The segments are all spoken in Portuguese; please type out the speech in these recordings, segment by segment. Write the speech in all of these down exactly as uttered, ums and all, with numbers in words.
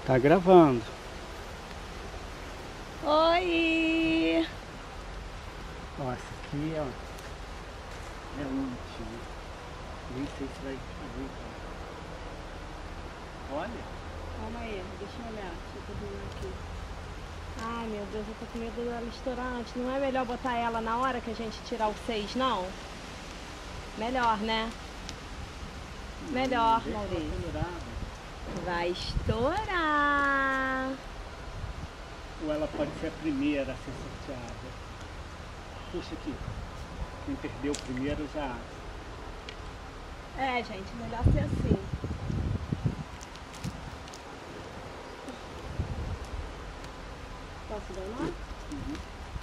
Tá gravando. Oi! Ó, essa aqui, ó, é última. Nem sei se vai ver. Olha. Calma aí, deixa eu olhar. Deixa eu ver aqui. Ai, meu Deus, eu tô com medo dela estourar antes. Não é melhor botar ela na hora que a gente tirar o seis, não? Melhor, né? Melhor, Maurício. Vai estourar. Ou ela pode ser a primeira a ser sorteada. Puxa aqui. Quem perdeu o primeiro já... É, gente, melhor ser assim. Posso dar o nome? Uhum.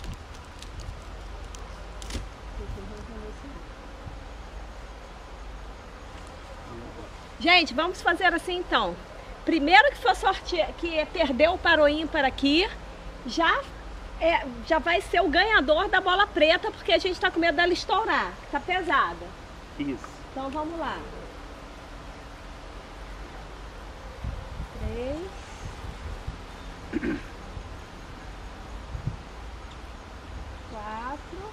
Gente, vamos fazer assim então. Primeiro que for sorte, que perdeu o para o ímpar aqui, já, é, já vai ser o ganhador da bola preta, porque a gente tá com medo dela estourar, tá pesada. Isso. Então vamos lá. Três. Quatro.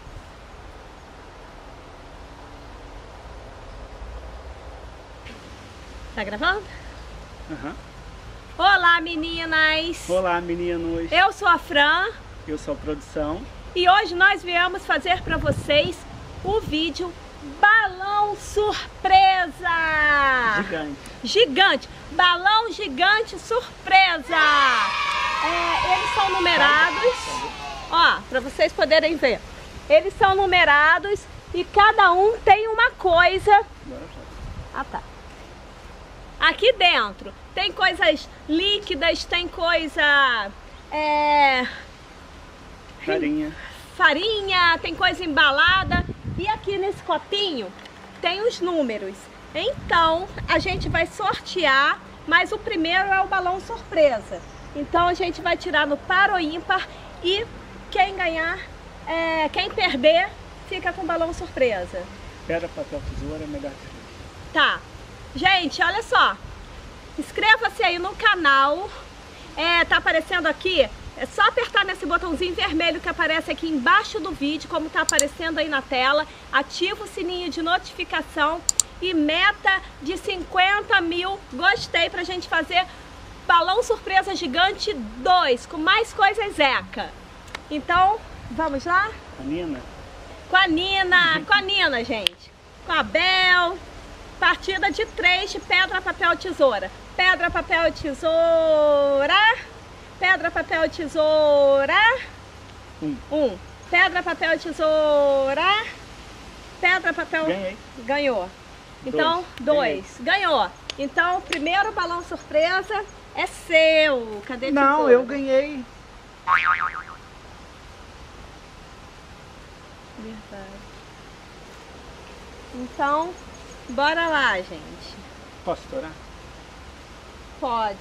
Tá gravando? Uhum. Olá, meninas! Olá, meninos! Eu sou a Fran. Eu sou a produção. E hoje nós viemos fazer para vocês o vídeo Balão Surpresa! Gigante. Gigante! Balão gigante surpresa! É, eles são numerados, ó, para vocês poderem ver. Eles são numerados e cada um tem uma coisa. Ah, tá. Aqui dentro tem coisas líquidas, tem coisa... É... Farinha. Farinha, tem coisa embalada. E aqui nesse copinho tem os números. Então a gente vai sortear, mas o primeiro é o balão surpresa. Então a gente vai tirar no par ou ímpar e quem ganhar, é, quem perder, fica com o balão surpresa. Pedra, papel, tesoura, melhor. Tá. Gente, olha só. Inscreva-se aí no canal. É, tá aparecendo aqui. É só apertar nesse botãozinho vermelho que aparece aqui embaixo do vídeo, como tá aparecendo aí na tela. Ativa o sininho de notificação e meta de cinquenta mil gostei pra gente fazer balão surpresa gigante dois, com mais coisas Zeca. Então, vamos lá? A Nina? Com a Nina, com a Nina, gente. Com a Bel. Partida de três de pedra, papel, tesoura. Pedra, papel, tesoura. Pedra, papel, tesoura. Um. Um. Pedra, papel, tesoura. Pedra, papel... Ganhei. Ganhou. Então, dois. dois. Ganhou. Então, o primeiro balão surpresa é seu. Cadê a Não, tesoura? eu ganhei. Verdade. Então, bora lá, gente. Posso estourar? Pode.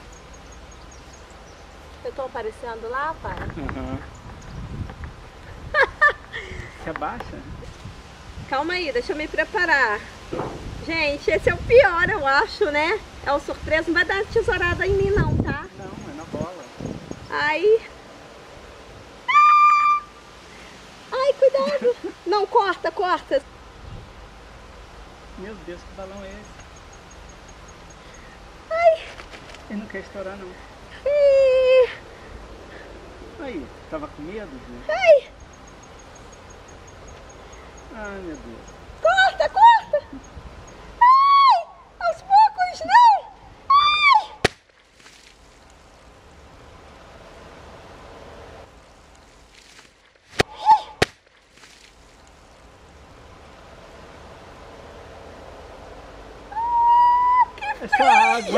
Eu tô aparecendo lá, pai? Uhum. Se abaixa. Calma aí, deixa eu me preparar. Gente, esse é o pior, eu acho, né? É o surpresa, não vai dar tesourada em mim não, tá? Não, é na bola. Ai. Ai, cuidado. Não, corta, corta. Meu Deus, que balão é esse? Ai. Ele não quer estourar, não. Ai. Aí, tava com medo, gente? Ai. Ai, meu Deus. Corta, corta. Ai, aos poucos não. Ai. Ah, que É só água.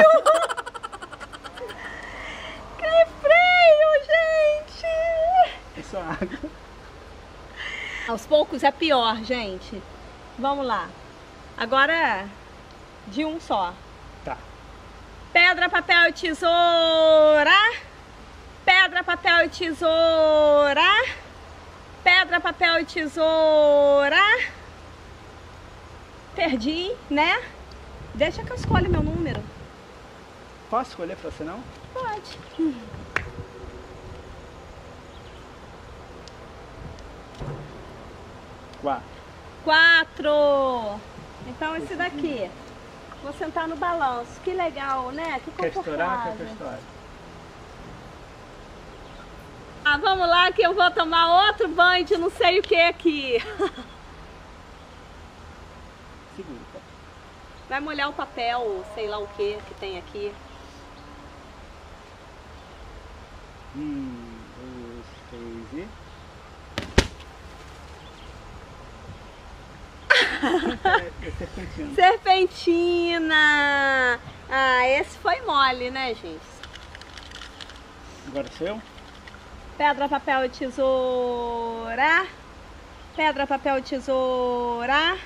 Que freio, gente! É só água. Aos poucos é pior, gente. Vamos lá. Agora é de um só. Tá. Pedra, papel, tesoura. Pedra, papel, tesoura. Pedra, papel, tesoura. Perdi, né? Deixa que eu escolho meu número. Posso escolher pra você não? Pode. Quatro. Quatro. Então esse daqui. Vou sentar no balanço. Que legal, né? Que Quer estourar? Quer que confortável. eu estoure? Ah, vamos lá que eu vou tomar outro banho de não sei o que aqui. Segura, tá? Vai molhar o papel, sei lá o que que tem aqui. Um, dois, três e... é, é serpentina. Serpentina! Ah, esse foi mole, né, gente? Agora sou eu? Pedra, papel e tesoura. Pedra, papel e tesoura.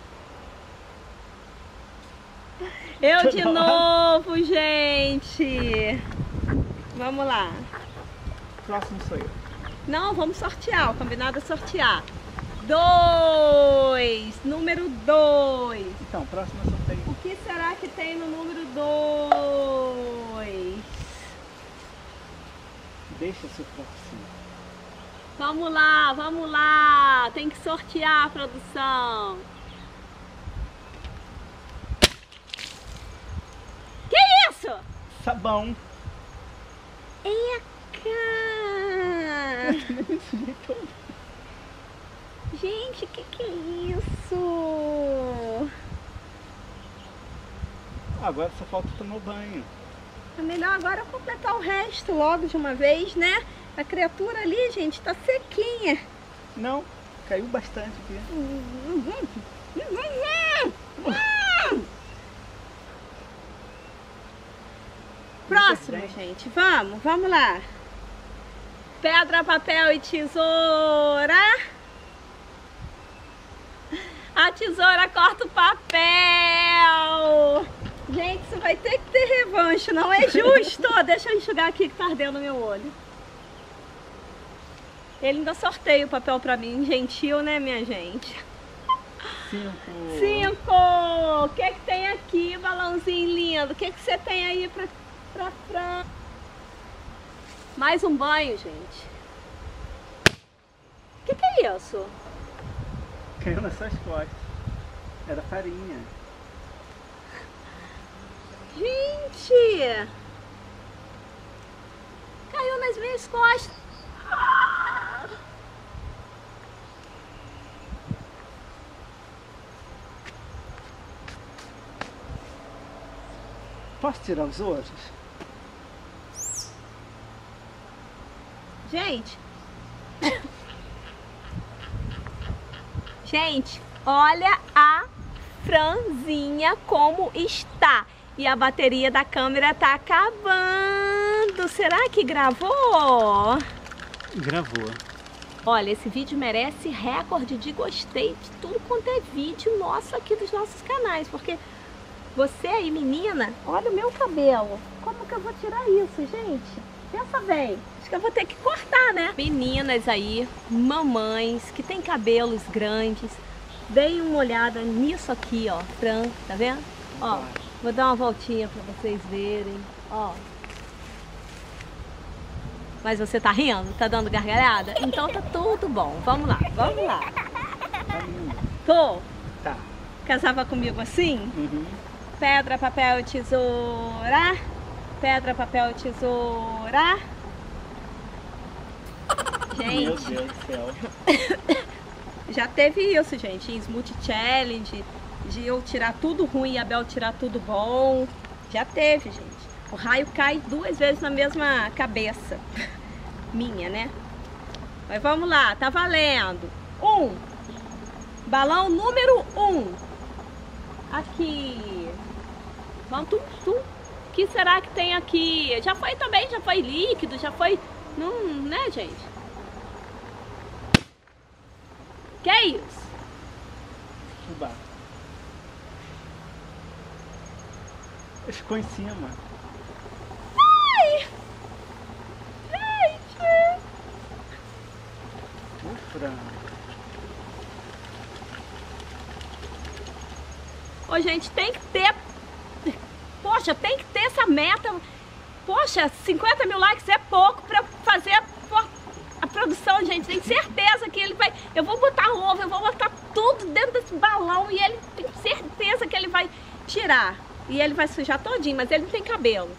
Eu de novo, gente. Vamos lá. Próximo sou eu. Não, vamos sortear. O combinado é sortear. Dois. Número dois. Então, próximo sorteio. O que será que tem no número dois? Deixa seu focinho. Vamos lá, vamos lá. Tem que sortear a produção. Que isso? Sabão. Eca! Gente, que que é isso? Agora só falta tomar banho. É melhor agora completar o resto logo de uma vez, né? A criatura ali, gente, tá sequinha. Não, caiu bastante aqui. Próximo, gente. Vamos, vamos lá. Pedra, papel e tesoura. A tesoura corta o papel. Gente, isso vai ter que ter revanche, não é justo. Deixa eu enxugar aqui que tá ardendo no meu olho. Ele ainda sorteia o papel pra mim. Gentil, né, minha gente? Cinco. Cinco. O que que tem aqui, balãozinho lindo? O que que você tem aí pra... pra, pra... Mais um banho, gente. O que que é isso? Caiu nas suas costas. Era farinha. Gente! Caiu nas minhas costas. Posso tirar os outros? Gente. Gente, olha a franzinha como está. E a bateria da câmera tá acabando. Será que gravou? Gravou. Olha, esse vídeo merece recorde de gostei de tudo quanto é vídeo nosso aqui dos nossos canais. Porque você aí, menina, olha o meu cabelo. Como que eu vou tirar isso, gente? Pensa bem. Acho que eu vou ter que cortar, né? Meninas aí, mamães, que tem cabelos grandes, deem uma olhada nisso aqui, ó. Fran, tá vendo? Ó, vou dar uma voltinha pra vocês verem, ó. Mas você tá rindo? Tá dando gargalhada? Então tá tudo bom. Vamos lá, vamos lá. Tô? Tá. Casava comigo assim? Uhum. Pedra, papel, tesoura. Pedra, papel, tesoura. Gente. Meu Deus do céu. Já teve isso, gente. Em Smoothie Challenge. De eu tirar tudo ruim e a Bel tirar tudo bom. Já teve, gente. O raio cai duas vezes na mesma cabeça. Minha, né? Mas vamos lá, tá valendo. Um. Balão número um. Aqui. Vamos, tum, tum. O que será que tem aqui? Já foi também, já foi líquido, já foi... Não, né, gente? Que é isso? Fubá. Ficou em cima. Ai! Gente! O frango. Ô, gente, tem que ter poxa, tem que ter essa meta. Poxa, cinquenta mil likes é pouco pra fazer a, a produção, gente. Tenho certeza que ele vai... Eu vou botar ovo, eu vou botar tudo dentro desse balão e ele tem certeza que ele vai tirar. E ele vai sujar todinho, mas ele não tem cabelo.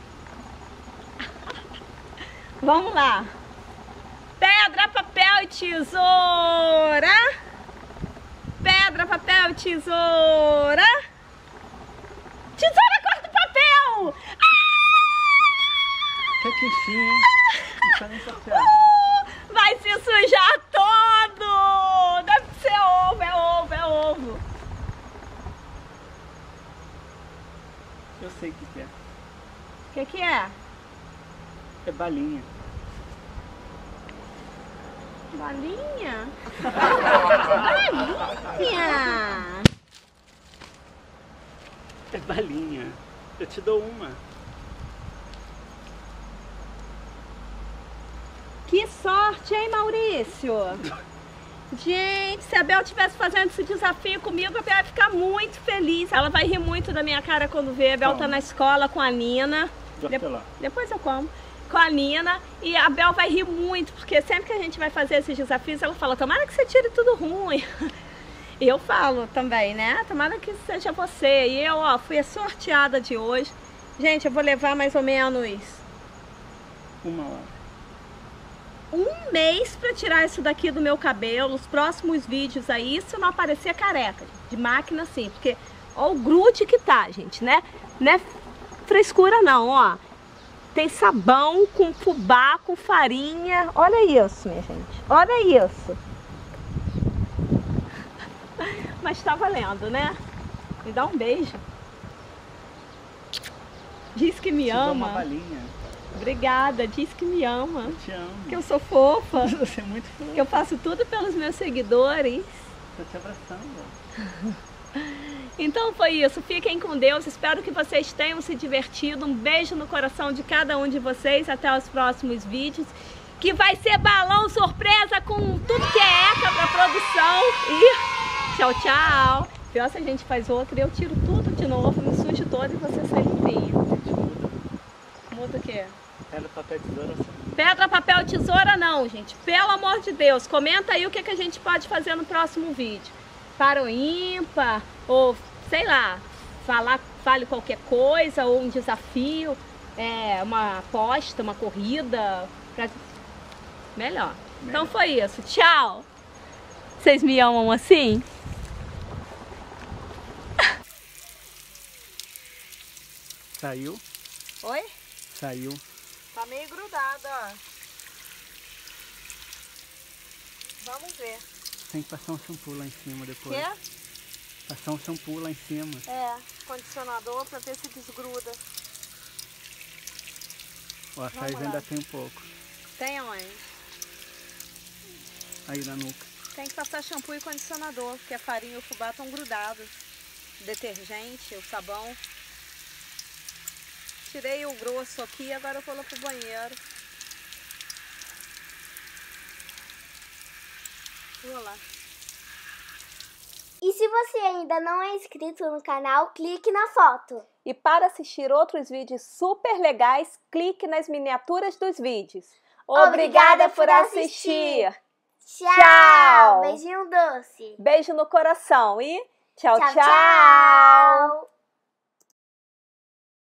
Vamos lá. Pedra, papel e tesoura. Pedra, papel e tesoura. Tesoura, corta o papel. Que queixinho, hein? Não tá nem sorteado. Uh, vai se sujar todo. Deve ser ovo, é ovo, é ovo. Eu sei o que, que é. O que, que é? É balinha. Balinha? Balinha! É balinha. Eu te dou uma. Que sorte, hein, Maurício? Gente, se a Bel estivesse fazendo esse desafio comigo, a Bel ia ficar muito feliz. Ela vai rir muito da minha cara quando vê. A Bel tá na escola com a Nina. De depois eu como. Com a Nina. E a Bel vai rir muito, porque sempre que a gente vai fazer esses desafios, ela fala, tomara que você tire tudo ruim. E eu falo também, né? Tomara que seja você. E eu, ó, fui a sorteada de hoje. Gente, eu vou levar mais ou menos... Uma hora. Um mês pra tirar isso daqui do meu cabelo. Os próximos vídeos aí, se não aparecer careca, de máquina sim, porque ó o grude que tá, gente, né? Não é frescura não, ó. Tem sabão com fubá, com farinha. Olha isso, minha gente. Olha isso. Mas tá valendo, né? Me dá um beijo. Diz que me te ama. Dou uma balinha. Obrigada, diz que me ama. Eu te amo. Que eu sou fofa. Você é muito fofa. Que eu faço tudo pelos meus seguidores. Tô te abraçando. Então foi isso. Fiquem com Deus. Espero que vocês tenham se divertido. Um beijo no coração de cada um de vocês. Até os próximos vídeos. Que vai ser balão surpresa com tudo que é eca pra produção. E tchau, tchau. Pior se a gente faz outro e eu tiro tudo de novo, me sujo todo e você sai limpinho. Muda o quê? Pedra, papel, tesoura. Pedra, papel, tesoura não, gente. Pelo amor de Deus, comenta aí o que, que a gente pode fazer no próximo vídeo. Para o ímpar, ou sei lá, falar, fale qualquer coisa, ou um desafio, é, uma aposta, uma corrida. Pra... Melhor. Melhor. Então foi isso. Tchau. Vocês me amam assim? Saiu? Oi? Saiu. Tá meio grudada, ó. Vamos ver. Tem que passar um shampoo lá em cima depois. Quê? Passar um shampoo lá em cima. É, condicionador pra ver se desgruda. Ó, a Thais ainda tem um pouco. Tem onde? Aí na nuca. Tem que passar shampoo e condicionador, porque a farinha e o fubá estão grudados. O detergente, o sabão. Tirei o grosso aqui, agora eu vou lá pro banheiro. Vou lá. E se você ainda não é inscrito no canal, clique na foto. E para assistir outros vídeos super legais, clique nas miniaturas dos vídeos. Obrigada, Obrigada por assistir. assistir. Tchau. Tchau. Beijinho doce. Beijo no coração e tchau, tchau. Tchau, tchau.